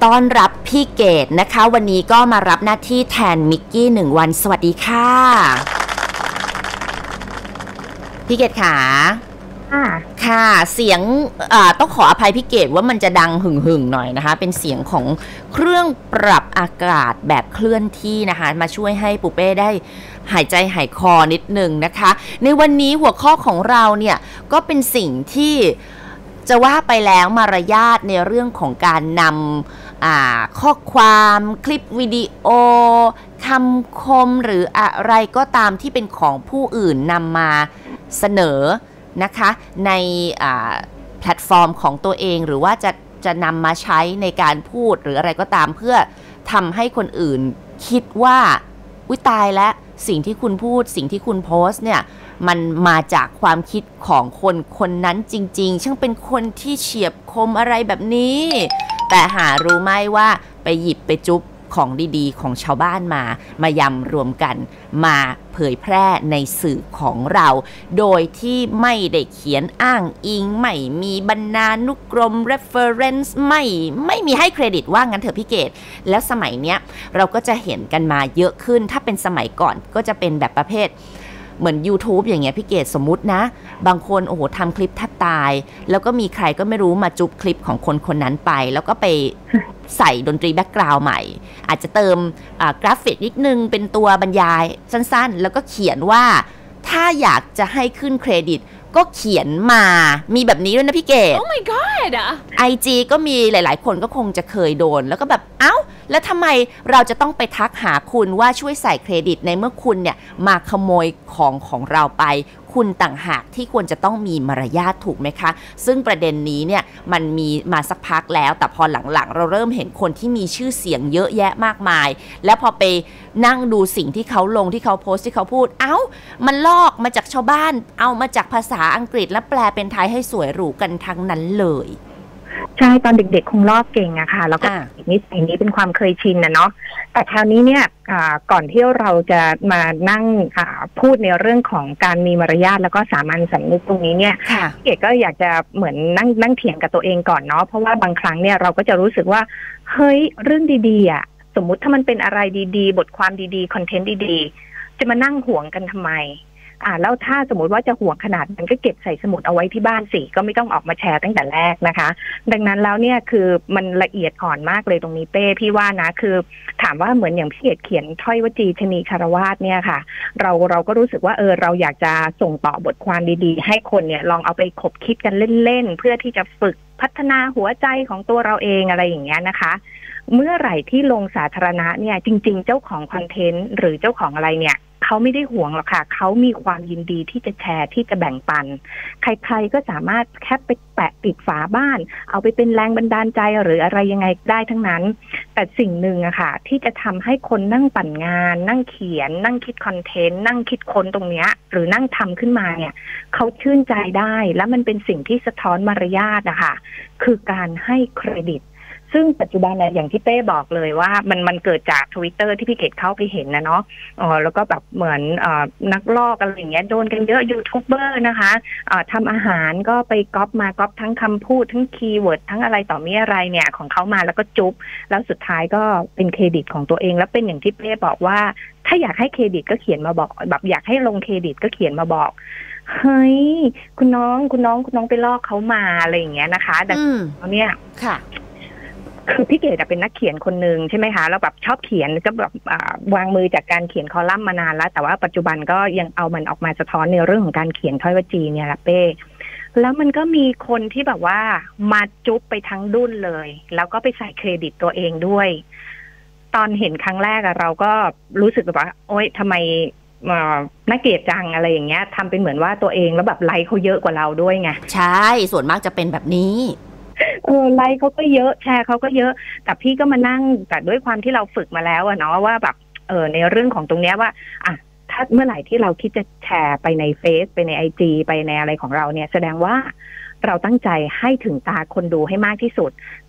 ต้อนรับพี่เกดนะคะวันนี้ก็มารับหน้าที่แทนมิกกี้1 วันสวัสดีค่ะพี่เกดค่ะค่ะเสียงต้องขออภัยพี่เกดว่ามันจะดังหึ่งหน่อยนะคะเป็นเสียงของเครื่องปรับอากาศแบบเคลื่อนที่นะคะมาช่วยให้ปูเป้ได้หายใจหายคอนิดนึงนะคะในวันนี้หัวข้อของเราเนี่ยก็เป็นสิ่งที่จะว่าไปแล้วมารยาทในเรื่องของการนำข้อความคลิปวิดีโอคำคมหรืออะไรก็ตามที่เป็นของผู้อื่นนำมาเสนอนะคะในแพลตฟอร์มของตัวเองหรือว่าจะนำมาใช้ในการพูดหรืออะไรก็ตามเพื่อทำให้คนอื่นคิดว่าอุ๊ยตายแล้วสิ่งที่คุณพูดสิ่งที่คุณโพสต์เนี่ยมันมาจากความคิดของคนคนนั้นจริงๆช่างเป็นคนที่เฉียบคมอะไรแบบนี้แต่หารู้ไหมว่าไปหยิบไปจุ๊บของดีๆของชาวบ้านมายำรวมกันมาเผยแพร่ในสื่อของเราโดยที่ไม่ได้เขียนอ้างอิงไม่มีบรรณานุกรม reference ไม่มีให้เครดิตว่างั้นเถอะพี่เกดแล้วสมัยเนี้ยเราก็จะเห็นกันมาเยอะขึ้นถ้าเป็นสมัยก่อนก็จะเป็นแบบประเภทเหมือน YouTube อย่างเงี้ยพี่เกดสมมุตินะบางคนโอ้โหทำคลิปแทบตายแล้วก็มีใครก็ไม่รู้มาจุบคลิปของคนคนนั้นไปแล้วก็ไปใส่ดนตรีแบ็กกราวด์ใหม่อาจจะเติมกราฟิกนิดนึงเป็นตัวบรรยายสั้นๆแล้วก็เขียนว่าถ้าอยากจะให้ขึ้นเครดิตก็เขียนมามีแบบนี้ด้วยนะพี่เกด Oh my god IG ก็มีหลายๆคนก็คงจะเคยโดนแล้วก็แบบเอ้าแล้วทำไมเราจะต้องไปทักหาคุณว่าช่วยใส่เครดิตในเมื่อคุณเนี่ยมาขโมยของเราไปคุณต่างหากที่ควรจะต้องมีมารยาทถูกไหมคะซึ่งประเด็นนี้เนี่ยมันมีมาสักพักแล้วแต่พอหลังๆเราเริ่มเห็นคนที่มีชื่อเสียงเยอะแยะมากมายแล้วพอไปนั่งดูสิ่งที่เขาลงที่เขาโพสต์ที่เขาพูดเอ้ามันลอกมาจากชาวบ้านเอามาจากภาษาอังกฤษแล้วแปลเป็นไทยให้สวยหรูกันทั้งนั้นเลยใช่ตอนเด็กๆคงลอกเก่งอะค่ะแล้วก็นิสัยนี้เป็นความเคยชินนะเนาะแต่คราวนี้เนี่ยก่อนที่เราจะมานั่งพูดในเรื่องของการมีมารยาทแล้วก็สามัญสำนึกตรงนี้เนี่ยเก๋ก็อยากจะเหมือนนั่งเถียงกับตัวเองก่อนเนาะเพราะว่าบางครั้งเนี่ยเราก็จะรู้สึกว่าเฮ้ยเรื่องดีๆอะสมมุติถ้ามันเป็นอะไรดีๆบทความดีๆคอนเทนต์ดีๆจะมานั่งห่วงกันทำไมแล้วถ้าสมมติว่าจะห่วงขนาดมันก็เก็บใส่สมุดเอาไว้ที่บ้านสิก็ไม่ต้องออกมาแชร์ตั้งแต่แรกนะคะดังนั้นแล้วเนี่ยคือมันละเอียดอ่อนมากเลยตรงนี้เป้พี่ว่านะคือถามว่าเหมือนอย่างพี่เอกเขียนถ้อยวจีชนีคารวาสเนี่ยค่ะเราก็รู้สึกว่าเราอยากจะส่งต่อบทความดีๆให้คนเนี่ยลองเอาไปคบคิดกันเล่นๆเพื่อที่จะฝึกพัฒนาหัวใจของตัวเราเองอะไรอย่างเงี้ยนะคะเมื่อไหร่ที่ลงสาธารณะเนี่ยจริงๆเจ้าของคอนเทนต์หรือเจ้าของอะไรเนี่ยเขาไม่ได้ห่วงหรอกค่ะเขามีความยินดีที่จะแชร์ที่จะแบ่งปันใครๆก็สามารถแค่ไปแปะติดฝาบ้านเอาไปเป็นแรงบันดาลใจหรืออะไรยังไงได้ทั้งนั้นแต่สิ่งหนึ่งอะค่ะที่จะทำให้คนนั่งปั่นงานนั่งเขียนนั่งคิดคอนเทนต์นั่งคิดค้นตรงเนี้ยหรือนั่งทำขึ้นมาเนี่ยเขาชื่นใจได้และมันเป็นสิ่งที่สะท้อนมารยาทนะคะคือการให้เครดิตซึ่งปัจจุบันเนี่ยอย่างที่เป้บอกเลยว่ามันเกิดจาก Twitter ที่พี่เกดเข้าไปเห็นนะเนาะแล้วก็แบบเหมือนนักลอกอะไรอย่างเงี้ยโดนกันเยอะยูทูบเบอร์นะคะทำอาหารก็ไปก๊อปทั้งคำพูดทั้งคีย์เวิร์ดทั้งอะไรต่อมีอะไรเนี่ยของเขามาแล้วก็จุ๊บแล้วสุดท้ายก็เป็นเครดิตของตัวเองแล้วเป็นอย่างที่เป้บอกว่าถ้าอยากให้เครดิตก็เขียนมาบอกแบบอยากให้ลงเครดิตก็เขียนมาบอกเฮ้ยคุณน้องไปลอกเขามาอะไรอย่างเงี้ยนะคะแต่เนี่ยค่ะคือพี่เกดเป็นนักเขียนคนหนึ่งใช่ไหมคะแล้วแบบชอบเขียนก็แบบวางมือจากการเขียนคอลัมน์มานานแล้วแต่ว่าปัจจุบันก็ยังเอามันออกมาสะท้อนในเรื่องของการเขียนถ้อยวจีเนี่ยแหละเป้แล้วมันก็มีคนที่แบบว่ามาจุ๊บไปทั้งดุ้นเลยแล้วก็ไปใส่เครดิตตัวเองด้วยตอนเห็นครั้งแรกเราก็รู้สึกแบบว่าโอ๊ยทำไมน่าเกลียดจังอะไรอย่างเงี้ยทำเป็นเหมือนว่าตัวเองแล้วแบบไลค์เขาเยอะกว่าเราด้วยไงใช่ส่วนมากจะเป็นแบบนี้ไลค์เขาก็เยอะแชร์เขาก็เยอะแต่พี่ก็มานั่งแต่ด้วยความที่เราฝึกมาแล้วอะเนาะว่าแบบในเรื่องของตรงเนี้ยว่าถ้าเมื่อไหร่ที่เราคิดจะแชร์ไปในเฟซไปใน IG ไปในอะไรของเราเนี่ยแสดงว่าเราตั้งใจให้ถึงตาคนดูให้มากที่สุด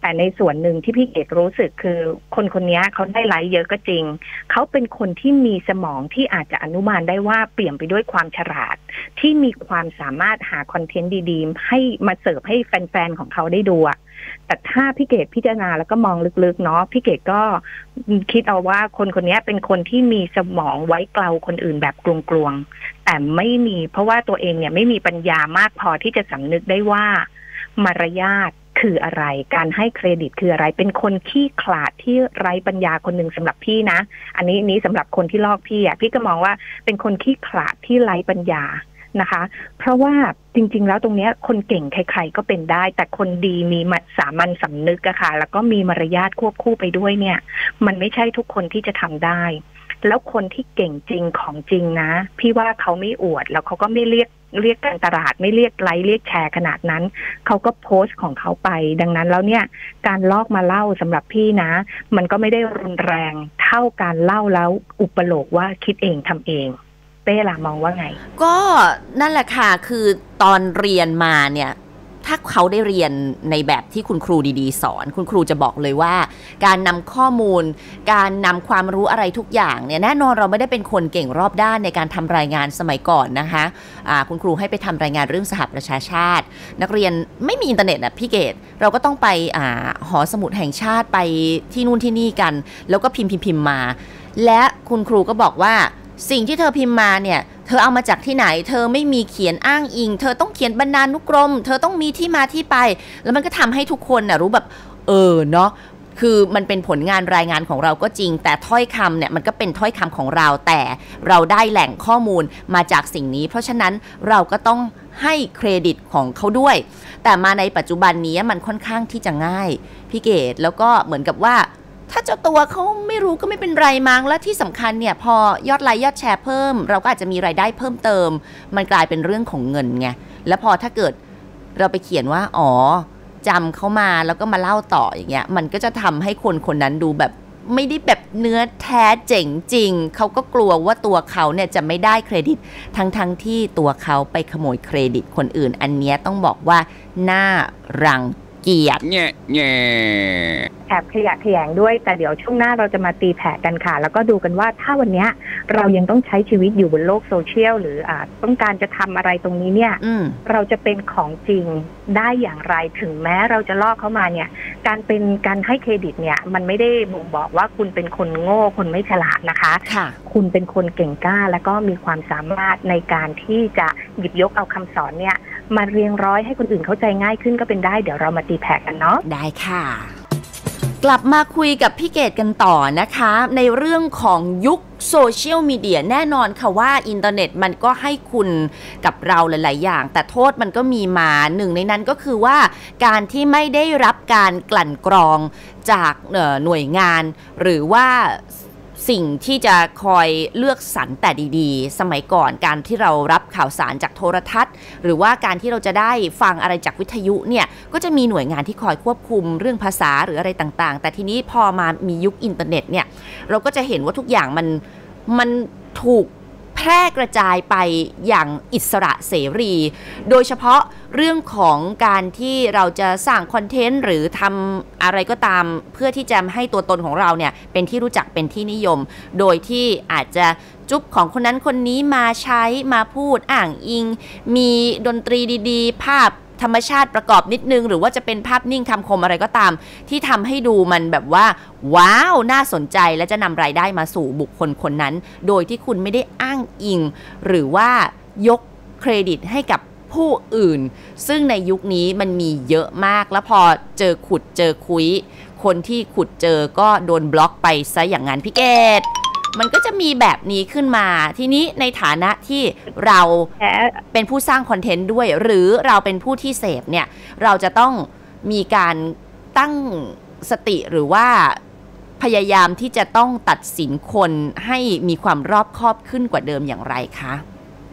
แต่ในส่วนหนึ่งที่พี่เกดรู้สึกคือคนคนนี้เขาได้ไลค์เยอะก็จริงเขาเป็นคนที่มีสมองที่อาจจะอนุมานได้ว่าเปี่ยมไปด้วยความฉลาดที่มีความสามารถหาคอนเทนต์ดีๆให้มาเสิร์ฟให้แฟนๆของเขาได้ดูแต่ถ้าพี่เกดพิจารณาแล้วก็มองลึกๆเนาะพี่เกดก็คิดเอาว่าคนคนนี้เป็นคนที่มีสมองไว้เกลาคนอื่นแบบกลวงๆแต่ไม่มีเพราะว่าตัวเองเนี่ยไม่มีปัญญามากพอที่จะสำนึกได้ว่ามารยาทคืออะไรการให้เครดิตคืออะไรเป็นคนขี้ขลาดที่ไร้ปัญญาคนหนึ่งสำหรับพี่นะอันนี้สำหรับคนที่ลอกพี่พี่ก็มองว่าเป็นคนขี้ขลาดที่ไร้ปัญญานะคะเพราะว่าจริงๆแล้วตรงนี้คนเก่งใครๆก็เป็นได้แต่คนดีมีสามัญสำนึกอะค่ะแล้วก็มีมารยาทควบคู่ไปด้วยเนี่ยมันไม่ใช่ทุกคนที่จะทำได้แล้วคนที่เก่งจริงของจริงนะพี่ว่าเขาไม่อวดแล้วเขาก็ไม่เรียกการตลาดไม่เรียกไลค์เรียกแชร์ขนาดนั้นเขาก็โพสต์ของเขาไปดังนั้นแล้วเนี่ยการลอกมาเล่าสำหรับพี่นะมันก็ไม่ได้รุนแรงเท่าการเล่าแล้วอุปโลกว่าคิดเองทำเองเป้ล่ะมองว่าไงก็นั่นแหละค่ะคือตอนเรียนมาเนี่ยถ้าเขาได้เรียนในแบบที่คุณครูดีๆสอนคุณครูจะบอกเลยว่าการนำข้อมูลการนำความรู้อะไรทุกอย่างเนี่ยแน่นอนเราไม่ได้เป็นคนเก่งรอบด้านในการทำรายงานสมัยก่อนนะคะคุณครูให้ไปทำรายงานเรื่องสหประชาชาตินักเรียนไม่มีอินเทอร์เน็ตอ่ะพี่เกดเราก็ต้องไปหอสมุดแห่งชาติไปที่นู่นที่นี่กันแล้วก็พิมพ์มาและคุณครูก็บอกว่าสิ่งที่เธอพิมพ์มาเนี่ยเธอเอามาจากที่ไหนเธอไม่มีเขียนอ้างอิงเธอต้องเขียนบรรณานุกรมเธอต้องมีที่มาที่ไปแล้วมันก็ทำให้ทุกคนรู้แบบเนาะคือมันเป็นผลงานรายงานของเราก็จริงแต่ถ้อยคำเนี่ยมันก็เป็นถ้อยคำของเราแต่เราได้แหล่งข้อมูลมาจากสิ่งนี้เพราะฉะนั้นเราก็ต้องให้เครดิตของเขาด้วยแต่มาในปัจจุบันนี้มันค่อนข้างที่จะง่ายพี่เกดแล้วก็เหมือนกับว่าถ้าเจ้าตัวเขาไม่รู้ก็ไม่เป็นไรมั้งและที่สำคัญเนี่ยพอยอดไลค์ยอดแชร์เพิ่มเราก็อาจจะมีรายได้เพิ่มเติมมันกลายเป็นเรื่องของเงินไงแล้วพอถ้าเกิดเราไปเขียนว่าจำเขามาแล้วก็มาเล่าต่ออย่างเงี้ยมันก็จะทำให้คนคนนั้นดูแบบไม่ได้แบบเนื้อแท้เจ๋งจริงเขาก็กลัวว่าตัวเขาเนี่ยจะไม่ได้เครดิตทั้งที่ตัวเขาไปขโมยเครดิตคนอื่นอันเนี้ยต้องบอกว่าน่ารังเกียจแอบขยะแขยงด้วยแต่เดี๋ยวช่วงหน้าเราจะมาตีแผ่กันค่ะแล้วก็ดูกันว่าถ้าวันนี้เรายังต้องใช้ชีวิตอยู่บนโลกโซเชียลหรือต้องการจะทำอะไรตรงนี้เนี่ยเราจะเป็นของจริงได้อย่างไรถึงแม้เราจะลอกเข้ามาเนี่ยการให้เครดิตเนี่ยมันไม่ได้บ่งบอกว่าคุณเป็นคนโง่คนไม่ฉลาดนะคะคุณเป็นคนเก่งกล้าแล้วก็มีความสามารถในการที่จะหยิบยกเอาคำสอนเนี่ยมาเรียงร้อยให้คนอื่นเข้าใจง่ายขึ้นก็เป็นได้เดี๋ยวเรามาตีแผ่กันเนาะได้ค่ะกลับมาคุยกับพี่เกดกันต่อนะคะในเรื่องของยุคโซเชียลมีเดียแน่นอนค่ะว่าอินเทอร์เน็ตมันก็ให้คุณกับเราหลายๆอย่างแต่โทษมันก็มีมาหนึ่งในนั้นก็คือว่าการที่ไม่ได้รับการกลั่นกรองจากหน่วยงานหรือว่าสิ่งที่จะคอยเลือกสรรแต่ดีๆสมัยก่อนการที่เรารับข่าวสารจากโทรทัศน์หรือว่าการที่เราจะได้ฟังอะไรจากวิทยุเนี่ยก็จะมีหน่วยงานที่คอยควบคุมเรื่องภาษาหรืออะไรต่างๆแต่ทีนี้พอมามียุคอินเทอร์เน็ตเนี่ยเราก็จะเห็นว่าทุกอย่างมันถูกแพร่กระจายไปอย่างอิสระเสรีโดยเฉพาะเรื่องของการที่เราจะสร้างคอนเทนต์หรือทำอะไรก็ตามเพื่อที่จะให้ตัวตนของเราเนี่ยเป็นที่รู้จักเป็นที่นิยมโดยที่อาจจะจุ๊บของคนนั้นคนนี้มาใช้มาพูดอ้างอิงมีดนตรีดีๆภาพธรรมชาติประกอบนิดนึงหรือว่าจะเป็นภาพนิ่งคำคมอะไรก็ตามที่ทำให้ดูมันแบบว่าว้าวน่าสนใจและจะนำรายได้มาสู่บุคคลคนนั้นโดยที่คุณไม่ได้อ้างอิงหรือว่ายกเครดิตให้กับผู้อื่นซึ่งในยุคนี้มันมีเยอะมากแล้วพอเจอขุดเจอคุยคนที่ขุดเจอก็โดนบล็อกไปซะอย่างนั้นพี่เกดมันก็จะมีแบบนี้ขึ้นมาทีนี้ในฐานะที่เราเป็นผู้สร้างคอนเทนต์ด้วยหรือเราเป็นผู้ที่เสพเนี่ยเราจะต้องมีการตั้งสติหรือว่าพยายามที่จะต้องตัดสินคนให้มีความรอบคอบขึ้นกว่าเดิมอย่างไรคะ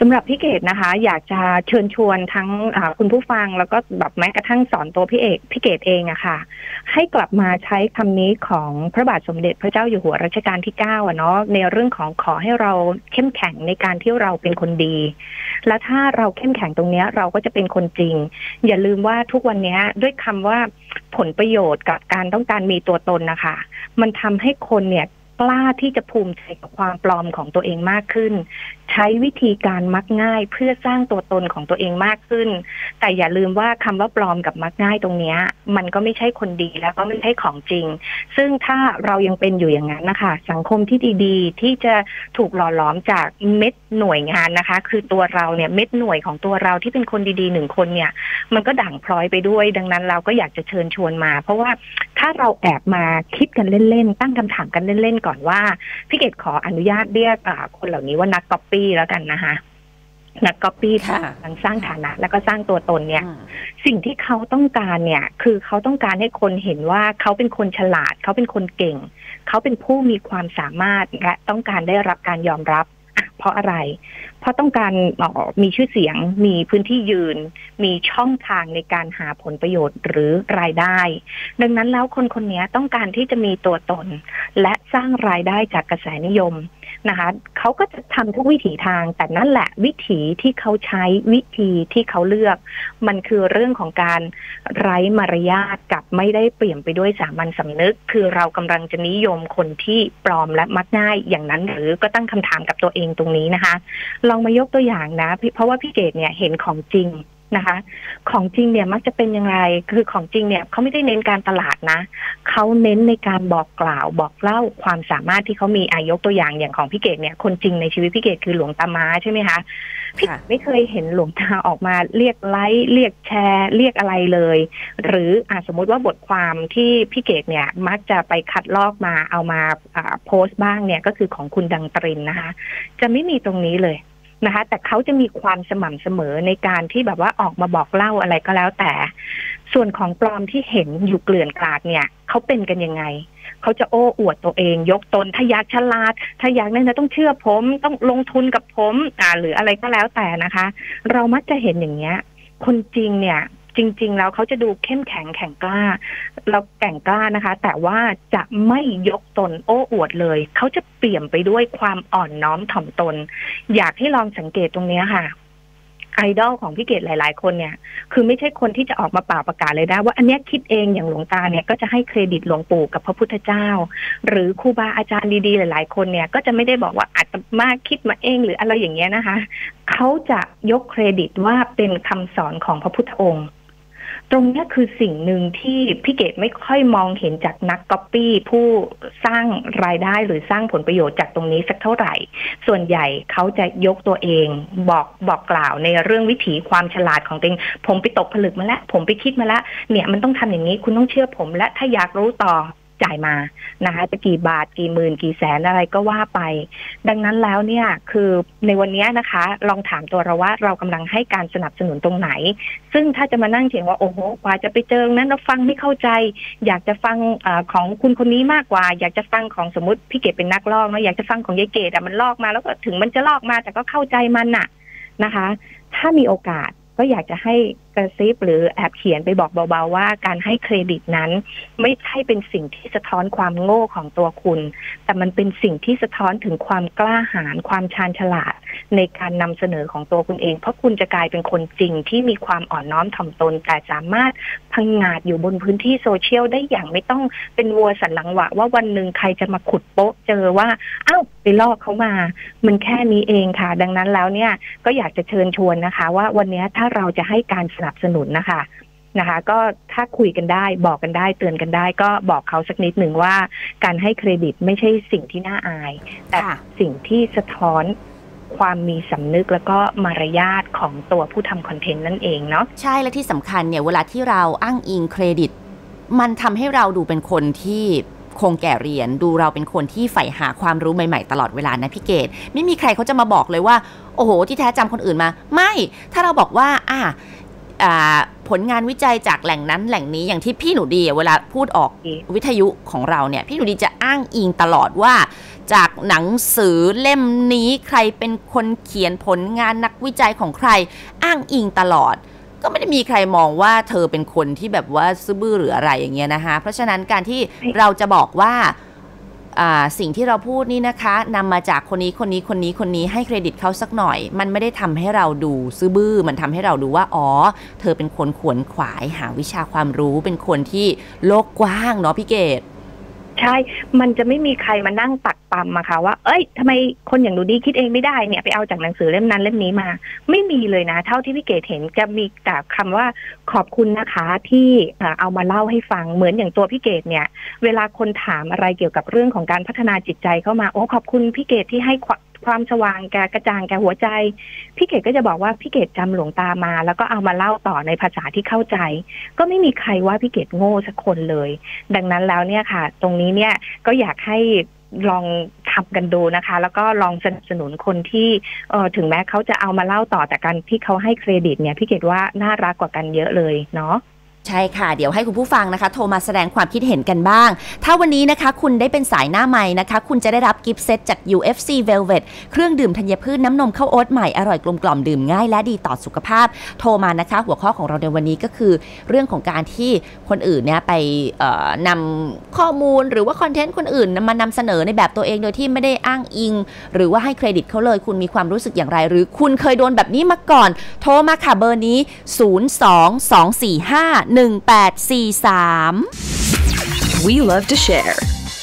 สำหรับพี่เกดนะคะอยากจะเชิญชวนทั้งคุณผู้ฟังแล้วก็แบบแม้กระทั่งสอนตัวพี่เกดเองอะค่ะให้กลับมาใช้คำนี้ของพระบาทสมเด็จพระเจ้าอยู่หัวรัชกาลที่9อะเนาะในเรื่องของขอให้เราเข้มแข็งในการที่เราเป็นคนดีและถ้าเราเข้มแข็งตรงนี้เราก็จะเป็นคนจริงอย่าลืมว่าทุกวันนี้ด้วยคำว่าผลประโยชน์กับการต้องการมีตัวตนนะคะมันทำให้คนเนี่ยกล้าที่จะภูมิใจกับความปลอมของตัวเองมากขึ้นใช้วิธีการมักง่ายเพื่อสร้างตัวตนของตัวเองมากขึ้นแต่อย่าลืมว่าคำว่าปลอมกับมักง่ายตรงนี้มันก็ไม่ใช่คนดีแล้วก็ไม่ใช่ของจริงซึ่งถ้าเรายังเป็นอยู่อย่างนั้นนะคะสังคมที่ดีๆที่จะถูกหล่อหลอมจากเม็ดหน่วยงานนะคะคือตัวเราเนี่ยเม็ดหน่วยของตัวเราที่เป็นคนดีๆ1คนเนี่ยมันก็ด่างพร้อยไปด้วยดังนั้นเราก็อยากจะเชิญชวนมาเพราะว่าถ้าเราแอบมาคิดกันเล่นๆตั้งคำถามกันเล่นๆก่อนว่าพี่เกดขออนุญาตเรียกคนเหล่านี้ว่านักก๊อปปี้แล้วกันนะคะนักก๊อปปี้ทั้งสร้างฐานะแล้วก็สร้างตัวตนเนี่ยสิ่งที่เขาต้องการเนี่ยคือเขาต้องการให้คนเห็นว่าเขาเป็นคนฉลาดเขาเป็นคนเก่งเขาเป็นผู้มีความสามารถและต้องการได้รับการยอมรับเพราะอะไรเพราะต้องการมีชื่อเสียงมีพื้นที่ยืนมีช่องทางในการหาผลประโยชน์หรือรายได้ดังนั้นแล้วคนนี้ต้องการที่จะมีตัวตนและสร้างรายได้จากกระแสนิยมนะคะเขาก็จะทำทุกวิถีทางแต่นั่นแหละวิถีที่เขาใช้วิธีที่เขาเลือกมันคือเรื่องของการไร้มารยาทกับไม่ได้เปลี่ยนไปด้วยสามัญสำนึกคือเรากำลังจะนิยมคนที่ปลอมและมักง่ายอย่างนั้นหรือก็ตั้งคำถามกับตัวเองตรงนี้นะคะลองมายกตัวอย่างนะเพราะว่าพี่เกดเนี่ยเห็นของจริงนะคะของจริงเนี่ยมักจะเป็นยังไงคือของจริงเนี่ยเขาไม่ได้เน้นการตลาดนะเขาเน้นในการบอกกล่าวบอกเล่าความสามารถที่เขามียกตัวอย่างของพี่เกดเนี่ยคนจริงในชีวิตพี่เกดคือหลวงตาม้าใช่ไหมคะพี่ไม่เคยเห็นหลวงตาออกมาเรียกไลค์เรียกแชร์เรียกอะไรเลยหรือสมมติว่าบทความที่พี่เกดเนี่ยมักจะไปคัดลอกมาเอามาโพสต์บ้างเนี่ยก็คือของคุณดังตรินนะคะจะไม่มีตรงนี้เลยนะคะแต่เขาจะมีความสม่ำเสมอในการที่แบบว่าออกมาบอกเล่าอะไรก็แล้วแต่ส่วนของปลอมที่เห็นอยู่เกลื่อนกลาดเนี่ยเขาเป็นกันยังไงเขาจะโอ้อวดตัวเองยกตนถ้าอยากฉลาดถ้าอยากนั่นนะต้องเชื่อผมต้องลงทุนกับผมหรืออะไรก็แล้วแต่นะคะเรามักจะเห็นอย่างเงี้ยคนจริงเนี่ยจริงๆแล้วเขาจะดูเข้มแข็งแข็งกล้าเราแก่งกล้านะคะแต่ว่าจะไม่ยกตนโอ้อวดเลยเขาจะเปลี่ยนไปด้วยความอ่อนน้อมถ่อมตนอยากให้ลองสังเกตตรงนี้ค่ะไอดอลของพี่เกดหลายๆคนเนี่ยคือไม่ใช่คนที่จะออกมาเป่าประกาศเลยนะว่าอันนี้คิดเองอย่างหลวงตาเนี่ยก็จะให้เครดิตหลวงปู่กับพระพุทธเจ้าหรือครูบาอาจารย์ดีๆหลายๆคนเนี่ยก็จะไม่ได้บอกว่าอาตมาคิดมาเองหรืออะไรอย่างเงี้ยนะคะเขาจะยกเครดิตว่าเป็นคำสอนของพระพุทธองค์ตรงนี้คือสิ่งหนึ่งที่พี่เกดไม่ค่อยมองเห็นจากนักก๊อปปี้ผู้สร้างรายได้หรือสร้างผลประโยชน์จากตรงนี้สักเท่าไหร่ส่วนใหญ่เขาจะยกตัวเองบอกกล่าวในเรื่องวิถีความฉลาดของตัวเองผมไปตกผลึกมาแล้วผมไปคิดมาแล้วเนี่ยมันต้องทำอย่างนี้คุณต้องเชื่อผมและถ้าอยากรู้ต่อจ่ายมานะคะจะกี่บาทกี่หมื่นกี่แสนอะไรก็ว่าไปดังนั้นแล้วเนี่ยคือในวันนี้นะคะลองถามตัวเราว่าเรากำลังให้การสนับสนุนตรงไหนซึ่งถ้าจะมานั่งเถียงว่าโอ้โหกว่าจะไปเจอนั้นเราฟังไม่เข้าใจอยากจะฟังของคุณคนนี้มากกว่าอยากจะฟังของสมมติพี่เกดเป็นนักลอกนะอยากจะฟังของยายเกดมันลอกมาแล้วก็ถึงมันจะลอกมาแต่ก็เข้าใจมันน่ะนะคะถ้ามีโอกาสก็อยากจะให้กระซิบหรือแอบเขียนไปบอกเบาๆว่าการให้เครดิตนั้นไม่ใช่เป็นสิ่งที่สะท้อนความโง่ของตัวคุณแต่มันเป็นสิ่งที่สะท้อนถึงความกล้าหาญความชาญฉลาดในการนำเสนอของตัวคุณเองเพราะคุณจะกลายเป็นคนจริงที่มีความอ่อนน้อมถ่อมตนแต่สามารถพังงาดอยู่บนพื้นที่โซเชียลได้อย่างไม่ต้องเป็นวัวสันหลังหวะว่าวันหนึ่งใครจะมาขุดโป๊ะเจอว่าอ้าวไปลอกเขามามันแค่นี้เองค่ะดังนั้นแล้วเนี่ยก็อยากจะเชิญชวนนะคะว่าวันนี้ถ้าเราจะให้การสนับสนุนนะคะก็ถ้าคุยกันได้บอกกันได้เตือนกันได้ก็บอกเขาสักนิดหนึ่งว่าการให้เครดิตไม่ใช่สิ่งที่น่าอายแต่สิ่งที่สะท้อนความมีสำนึกแล้วก็มารยาทของตัวผู้ทำคอนเทนต์นั่นเองเนาะใช่และที่สำคัญเนี่ยเวลาที่เราอ้างอิงเครดิตมันทำให้เราดูเป็นคนที่คงแก่เรียนดูเราเป็นคนที่ใฝ่หาความรู้ใหม่ๆตลอดเวลานะพี่เกดไม่มีใครเขาจะมาบอกเลยว่าโอ้โหที่แท้จำคนอื่นมาไม่ถ้าเราบอกว่าผลงานวิจัยจากแหล่งนั้นแหล่งนี้อย่างที่พี่หนูดีเวลาพูดออกวิทยุของเราเนี่ยพี่หนูดีจะอ้างอิงตลอดว่าจากหนังสือเล่มนี้ใครเป็นคนเขียนผลงานนักวิจัยของใครอ้างอิงตลอดก็ไม่ได้มีใครมองว่าเธอเป็นคนที่แบบว่าซื่อบื้อหรืออะไรอย่างเงี้ยนะคะเพราะฉะนั้นการที่เราจะบอกว่าสิ่งที่เราพูดนี่นะคะนำมาจากคนนี้คนนี้คนนี้คนนี้ให้เครดิตเขาสักหน่อยมันไม่ได้ทำให้เราดูซื่อบื้อมันทำให้เราดูว่าอ๋อเธอเป็นคนขวนขวายหาวิชาความรู้เป็นคนที่โลกกว้างเนาะพี่เกดใช่มันจะไม่มีใครมานั่งปักปั๊มมาค่ะว่าเอ้ยทำไมคนอย่างดูดีคิดเองไม่ได้เนี่ยไปเอาจากหนังสือเล่มนั้นเล่มนี้มาไม่มีเลยนะเท่าที่พี่เกดเห็นจะมีแต่คำว่าขอบคุณนะคะที่เอามาเล่าให้ฟังเหมือนอย่างตัวพี่เกดเนี่ยเวลาคนถามอะไรเกี่ยวกับเรื่องของการพัฒนาจิตใจเข้ามาโอ้ขอบคุณพี่เกดที่ให้ความสว่างแกกระจ่างแกหัวใจพี่เกดก็จะบอกว่าพี่เกดจำหลวงตามาแล้วก็เอามาเล่าต่อในภาษาที่เข้าใจก็ไม่มีใครว่าพี่เกดโง่สักคนเลยดังนั้นแล้วเนี่ยค่ะตรงนี้เนี่ยก็อยากให้ลองทำกันดูนะคะแล้วก็ลองสนับสนุนคนที่ถึงแม้เขาจะเอามาเล่าต่อแต่การที่เขาให้เครดิตเนี่ยพี่เกดว่าน่ารักกว่ากันเยอะเลยเนาะใช่ค่ะเดี๋ยวให้คุณผู้ฟังนะคะโทรมาแสดงความคิดเห็นกันบ้างถ้าวันนี้นะคะคุณได้เป็นสายหน้าใหม่นะคะคุณจะได้รับกิฟต์เซตจาก UFC Velvet เครื่องดื่มธัญพืชน้ำนมข้าวโอ๊ตใหม่อร่อยกลมกล่อมดื่มง่ายและดีต่อสุขภาพโทรมานะคะหัวข้อของเราในวันนี้ก็คือเรื่องของการที่คนอื่นเนี่ยไปนำข้อมูลหรือว่าคอนเทนต์คนอื่นมานำเสนอในแบบตัวเองโดยที่ไม่ได้อ้างอิงหรือว่าให้เครดิตเขาเลยคุณมีความรู้สึกอย่างไรหรือคุณเคยโดนแบบนี้มาก่อนโทรมาค่ะเบอร์นี้022451843 We love to share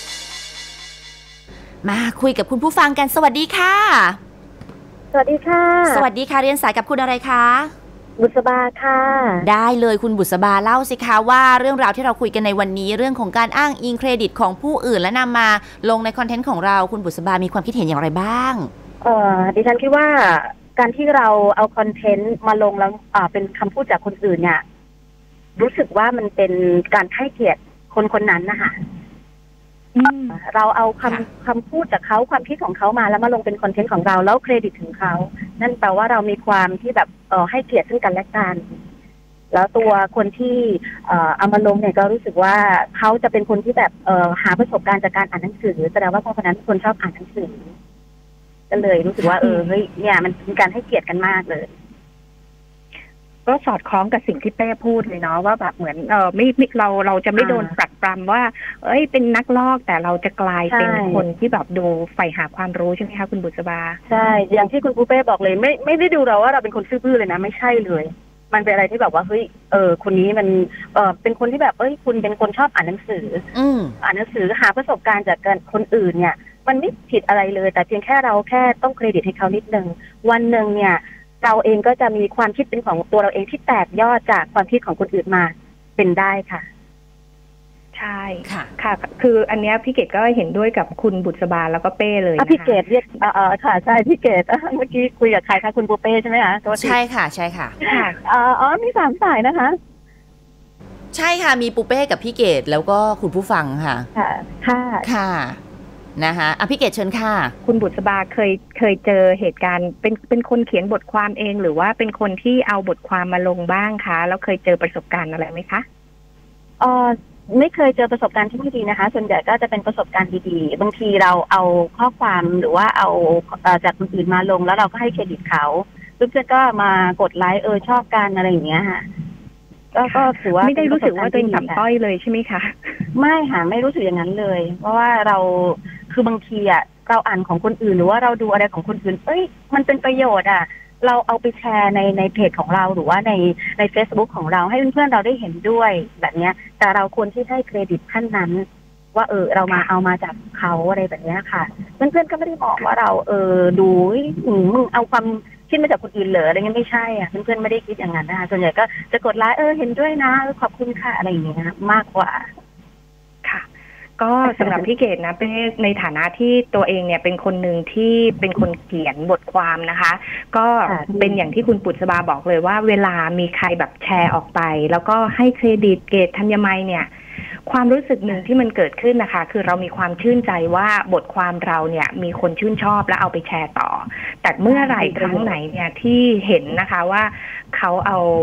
มาคุยกับคุณผู้ฟังกันสวัสดีค่ะสวัสดีค่ะสวัสดีค่ะเรียนสายกับคุณอะไรคะบุษบาค่ะได้เลยคุณบุษบาเล่าสิคะว่าเรื่องราวที่เราคุยกันในวันนี้เรื่องของการอ้างอิงเครดิตของผู้อื่นและนำมาลงในคอนเทนต์ของเราคุณบุษบามีความคิดเห็นอย่างไรบ้างดิฉันคิดว่าการที่เราเอาคอนเทนต์มาลงแล้วเป็นคำพูดจากคนอื่นเนี่ยรู้สึกว่ามันเป็นการให้เกียรติคนคนนั้นนะคะเราเอาคำพูดจากเขาความคิดของเขามาแล้วมาลงเป็นคอนเทนต์ของเราแล้วเครดิตถึงเขานั่นแปลว่าเรามีความที่แบบให้เกียรติซึ่งกันและกันแล้วตัวคนที่เอามาลงเนี่ยก็รู้สึกว่าเขาจะเป็นคนที่แบบหาประสบการณ์จากการอ่านหนังสือแสดงว่าคนนั้นคนชอบอ่านหนังสือก็เลยรู้สึกว่าเฮ้ยเนี่ยมันเป็นการให้เกียรติกันมากเลยก็สอดคล้องกับสิ่งที่เป้พูดเลยเนาะว่าแบบเหมือนไม่เราจะไม่โดนปรักปรำว่าเอ้ยเป็นนักลอกแต่เราจะกลายเป็นคนที่แบบดูใฝ่หาความรู้ใช่ไหมคะคุณบุษบาใช่อย่างที่คุณปูเป้บอกเลยไม่ได้ดูเราว่าเราเป็นคนซื่อบื้อเลยนะไม่ใช่เลยมันเป็นอะไรที่แบบว่าเฮ้ยคนนี้มันเป็นคนที่แบบคุณเป็นคนชอบอ่านหนังสืออ่านหนังสือหาประสบการณ์จากคนอื่นเนี่ยมันไม่ผิดอะไรเลยแต่เพียงแค่เราแค่ต้องเครดิตให้เขานิดนึงวันหนึ่งเนี่ยเราเองก็จะมีความคิดเป็นของตัวเราเองที่แตกยอดจากความคิดของคนอื่นมาเป็นได้ค่ะใช่ค่ะคืออันนี้พี่เกดก็เห็นด้วยกับคุณบุษบาแล้วก็เป้เลยนะคะพี่เกดเรียกค่ะใช่พี่เกดเมื่อกี้คุยกับใครคะคุณปูเป้ใช่ไหมคะใช่ค่ะใช่ค่ะมี3 สายนะคะใช่ค่ะมีปูเป้กับพี่เกดแล้วก็คุณผู้ฟังค่ะค่ะนะคะพี่เกดเชิญค่ะคุณบุษบาเคยเจอเหตุการณ์เป็นคนเขียนบทความเองหรือว่าเป็นคนที่เอาบทความมาลงบ้างคะแล้วเคยเจอประสบการณ์อะไรไหมคะไม่เคยเจอประสบการณ์ที่ไม่ดีนะคะส่วนใหญ่ก็จะเป็นประสบการณ์ดีๆบางทีเราเอาข้อความหรือว่าเอาจากคนอื่นมาลงแล้วเราก็ให้เครดิตเขาเพื่อนก็มากดไลค์ชอบกันอะไรอย่างเงี้ยค่ะก็ถือว่าไม่ได้รู้สึกว่าตัวเองต่ำต้อยเลยใช่ไหมคะไม่ค่ะไม่รู้สึกอย่างนั้นเลยเพราะว่าเราคือบางทีเราอ่านของคนอื่นหรือว่าเราดูอะไรของคนอื่นมันเป็นประโยชน์เราเอาไปแชร์ในเพจของเราหรือว่าใน Facebook ของเราให้เพื่อนๆเราได้เห็นด้วยแบบนี้แต่เราควรที่ให้เครดิตท่านนั้นว่าเรามาเอามาจากเขาอะไรแบบนี้ค่ะเพื่อนๆก็ไม่ได้บอกว่าเราดูมึงเอาความคิดมาจากคนอื่นเหรออะไรเงี้ยไม่ใช่เพื่อนๆไม่ได้คิดอย่างนั้นนะคะส่วนใหญ่ก็จะกดไลค์เห็นด้วยนะขอบคุณค่ะอะไรอย่างเงี้ยมากกว่าค่ะก็สำหรับพี่เกดนะเป็นในฐานะที่ตัวเองเนี่ยเป็นคนหนึ่งที่เป็นคนเขียนบทความนะคะก็เป็นอย่างที่คุณปุษบาบอกเลยว่าเวลามีใครแบบแชร์ออกไปแล้วก็ให้เครดิตเกดธัญมัยเนี่ยความรู้สึกหนึ่งที่มันเกิดขึ้นนะคะคือเรามีความชื่นใจว่าบทความเราเนี่ยมีคนชื่นชอบและเอาไปแชร์ต่อแต่เมื่อไหร่ครั้งไหนเนี่ยที่เห็นนะคะว่าเขาเอา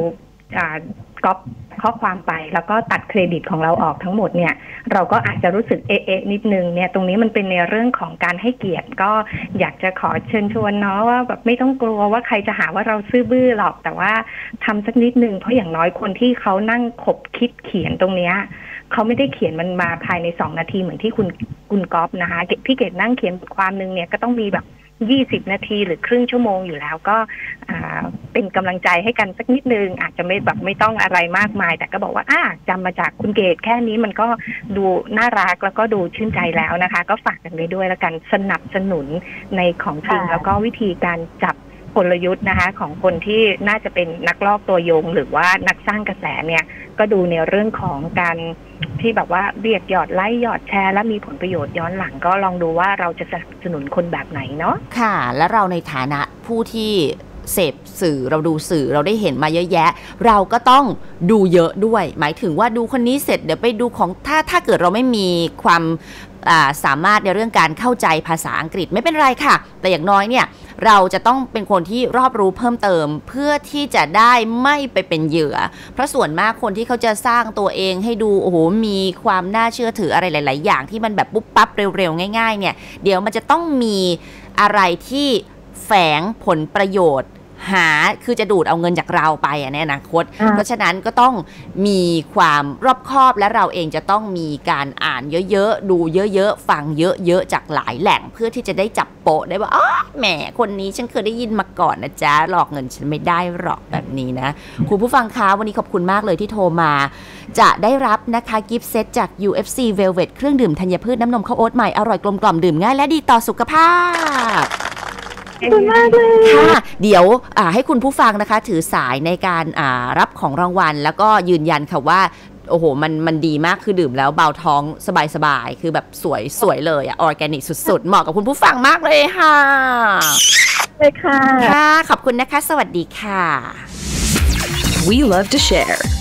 ก๊อปข้อความไปแล้วก็ตัดเครดิตของเราออกทั้งหมดเนี่ยเราก็อาจจะรู้สึกเอ๊ะนิดนึงเนี่ยตรงนี้มันเป็นในเรื่องของการให้เกียรติก็อยากจะขอเชิญชวนเนาะว่าแบบไม่ต้องกลัวว่าใครจะหาว่าเราซื่อบื้อหรอกแต่ว่าทำสักนิดนึงเพราะอย่างน้อยคนที่เขานั่งขบคิดเขียนตรงเนี้ยเขาไม่ได้เขียนมันมาภายใน2 นาทีเหมือนที่คุณก๊อฟนะคะพี่เกดนั่งเขียนบทความนึงเนี่ยก็ต้องมีแบบ20 นาทีหรือครึ่งชั่วโมงอยู่แล้วก็เป็นกำลังใจให้กันสักนิดนึงอาจจะไม่ต้องอะไรมากมายแต่ก็บอกว่าจำมาจากคุณเกดแค่นี้มันก็ดูน่ารักแล้วก็ดูชื่นใจแล้วนะคะก็ฝากกันไปด้วยแล้วกันสนับสนุนในของจริงแล้วก็วิธีการจับกลยุทธ์นะคะของคนที่น่าจะเป็นนักลอกตัวยงหรือว่านักสร้างกระแสเนี่ยก็ดูในเรื่องของการที่แบบว่าเรียกยอดไลค์ยอดแชร์และมีผลประโยชน์ย้อนหลังก็ลองดูว่าเราจะสนับสนุนคนแบบไหนเนาะค่ะและเราในฐานะผู้ที่เสพสื่อเราดูสื่อเราได้เห็นมาเยอะแยะเราก็ต้องดูเยอะด้วยหมายถึงว่าดูคนนี้เสร็จเดี๋ยวไปดูของถ้าเกิดเราไม่มีความสามารถในเรื่องการเข้าใจภาษาอังกฤษไม่เป็นไรค่ะแต่อย่างน้อยเนี่ยเราจะต้องเป็นคนที่รอบรู้เพิ่มเติมเพื่อที่จะได้ไม่ไปเป็นเหยื่อเพราะส่วนมากคนที่เขาจะสร้างตัวเองให้ดูโอ้โหมีความน่าเชื่อถืออะไรหลายๆอย่างที่มันแบบปุ๊บปั๊บเร็วๆง่ายๆเนี่ยเดี๋ยวมันจะต้องมีอะไรที่แฝงผลประโยชน์คือจะดูดเอาเงินจากเราไปในอนาคตเพราะฉะนั้นก็ต้องมีความรอบคอบและเราเองจะต้องมีการอ่านเยอะๆดูเยอะๆฟังเยอะๆจากหลายแหล่งเพื่อที่จะได้จับโปะได้ว่าอ๋อแหมคนนี้ฉันเคยได้ยินมาก่อนนะจ๊ะหลอกเงินฉันไม่ได้หรอกแบบนี้นะคุณผู้ฟังคะวันนี้ขอบคุณมากเลยที่โทรมาจะได้รับนะคะกิฟต์เซตจาก UFC Velvet เครื่องดื่มธัญพืชน้ำนมข้าวโอ๊ตใหม่อร่อยกลมกล่อมดื่มง่ายและดีต่อสุขภาพขอบคุณมากเลยค่ะเดี๋ยวให้คุณผู้ฟังนะคะถือสายในการรับของรางวัลแล้วก็ยืนยันค่ะว่าโอ้โหมันดีมากคือดื่มแล้วเบาท้องสบายๆคือแบบสวยเลยออร์แกนิกสุดๆเหมาะกับคุณผู้ฟังมากเลยค่ะเลยค่ะขอบคุณนะคะสวัสดีค่ะ We love to share